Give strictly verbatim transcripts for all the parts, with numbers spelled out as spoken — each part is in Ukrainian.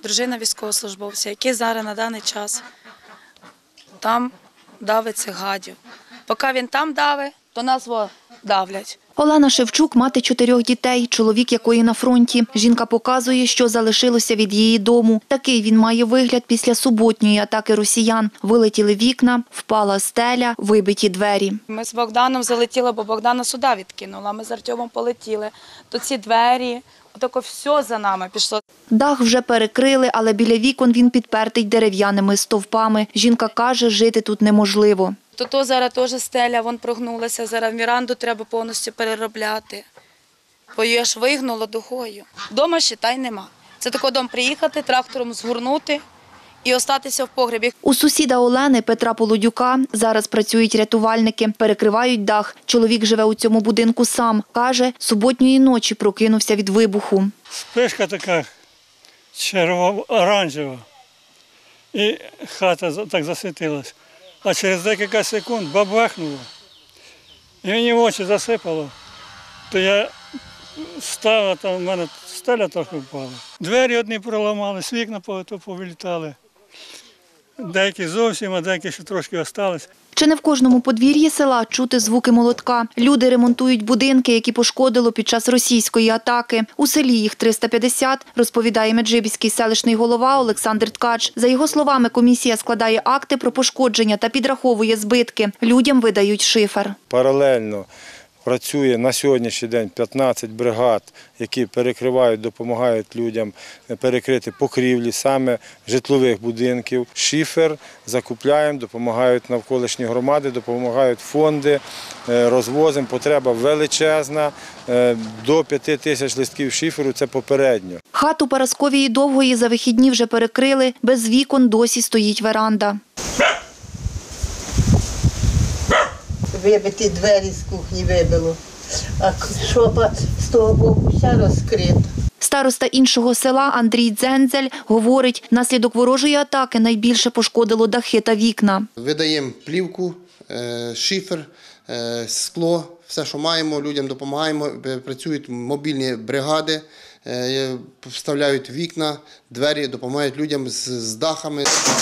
дружина військовослужбовця, який зараз на даний час там давить цих гадів. Поки він там давить, то нас давлять. Олена Шевчук – мати чотирьох дітей, чоловік якої на фронті. Жінка показує, що залишилося від її дому. Такий він має вигляд після суботньої атаки росіян. Вилетіли вікна, впала стеля, вибиті двері. Ми з Богданом залетіли, бо Богдана сюди відкинула. Ми з Артемом полетіли. То ці двері, отако все за нами пішло. Дах вже перекрили, але біля вікон він підпертий дерев'яними стовпами. Жінка каже, жити тут неможливо. То, то зараз теж стеля, вон прогнулася, зараз віранду треба повністю переробляти. Бо її аж вигнуло дугою. Дома ще та й нема. Це тако дом приїхати, трактором згорнути і остатися в погребі. У сусіда Олени Петра Полудюка зараз працюють рятувальники, перекривають дах. Чоловік живе у цьому будинку сам. Каже, суботньої ночі прокинувся від вибуху. Спишка така червоно-оранжева і хата так засвітилась. А через декілька секунд бабахнуло, і мені в очі засипало, то я став, а там в мене стеля трохи впала. Двері одні проламались, вікна повилітали, деякі зовсім, а деякі ще трошки залишились. Чи не в кожному подвір'ї села чути звуки молотка. Люди ремонтують будинки, які пошкодило під час російської атаки. У селі їх триста п'ятдесят, розповідає меджибіський селищний голова Олександр Ткач. За його словами, комісія складає акти про пошкодження та підраховує збитки. Людям видають шифер. Паралельно працює на сьогоднішній день п'ятнадцять бригад, які перекривають, допомагають людям перекрити покрівлі саме житлових будинків. Шифер закупляємо, допомагають навколишні громади, допомагають фонди, розвозимо. Потреба величезна, до п'яти тисяч листків шиферу – це попередньо. Хату Парасковії Довгої за вихідні вже перекрили, без вікон досі стоїть веранда. Вибиті двері з кухні вибило, а шопа з того боку вся розкрита. Староста іншого села Андрій Дзензель говорить, наслідок ворожої атаки найбільше пошкодило дахи та вікна. Видаємо плівку, шифер, скло, все, що маємо, людям допомагаємо. Працюють мобільні бригади, вставляють вікна, двері, допомагають людям з дахами.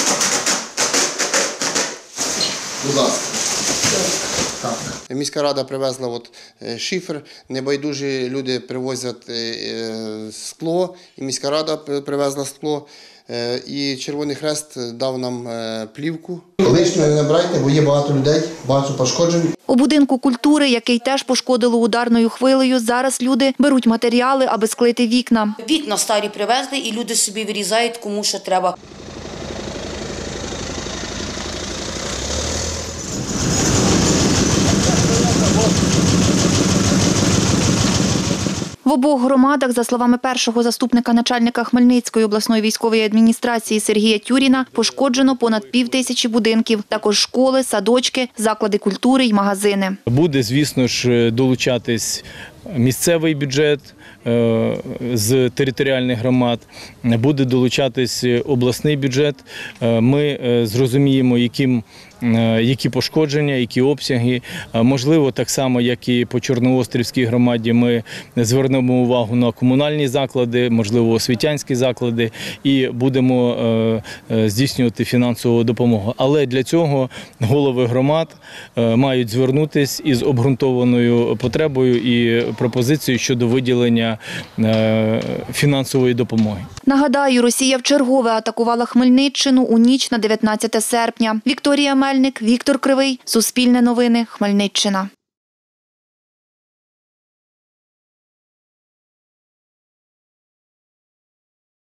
Будь ласка. Міська рада привезла от шифер, небайдужі люди привозять скло, і міська рада привезла скло, і Червоний Хрест дав нам плівку. Лишнього не набирайте, бо є багато людей, багато пошкоджень. У будинку культури, який теж пошкодило ударною хвилею, зараз люди беруть матеріали, аби склеїти вікна. Вікна старі привезли, і люди собі вирізають, кому що треба. В обох громадах, за словами першого заступника начальника Хмельницької обласної військової адміністрації Сергія Тюріна, пошкоджено понад півтисячі будинків, також школи, садочки, заклади культури й магазини. Буде, звісно ж, долучатись місцевий бюджет з територіальних громад, буде долучатись обласний бюджет. Ми зрозуміємо, яким які пошкодження, які обсяги. Можливо, так само, як і по Чорноострівській громаді, ми звернемо увагу на комунальні заклади, можливо, освітянські заклади і будемо здійснювати фінансову допомогу. Але для цього голови громад мають звернутися із обґрунтованою потребою і пропозицією щодо виділення фінансової допомоги. Нагадаю, Росія вчергове атакувала Хмельниччину у ніч на дев'ятнадцяте серпня. Вікторія Мельник, Віктор Кривий, Суспільне новини, Хмельниччина.